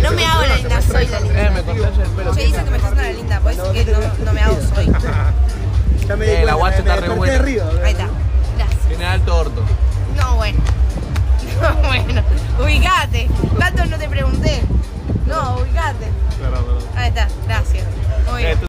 no me hago la linda, soy la linda. Me cortaste el pelo. Yo dicen que me estás haciendo la linda, pues que no me hago, soy. Ya me di cuenta, la guacha está re buena. arriba. Ahí está. Gracias. Tiene alto orto. No, bueno. No, bueno. Ubicate. Tanto no te pregunté. No, ubicate. Perdón. Ahí está. Gracias. Muy bien.